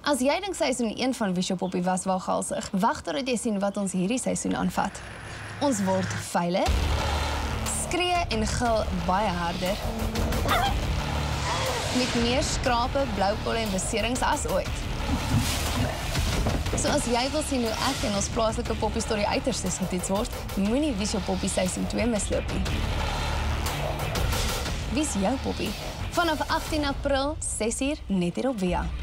As jy dink seisoen 1 van Wies Jou Poppie was waghalsig, wag totdat jy sien wat ons hierdie seisoen aanvat. Ons word veiler, skree en gil baie harder, met meer skrape, blauwkolle en beserings as ooit. So as jy wil sien hoe ek en ons plaaslike poppies tot die uiterstes getoets word, moenie Wies Jou Poppie seisoen 2 misloop nie. Wies Jou Poppie, vanaf 18 April, 6 uur, net hier op Via.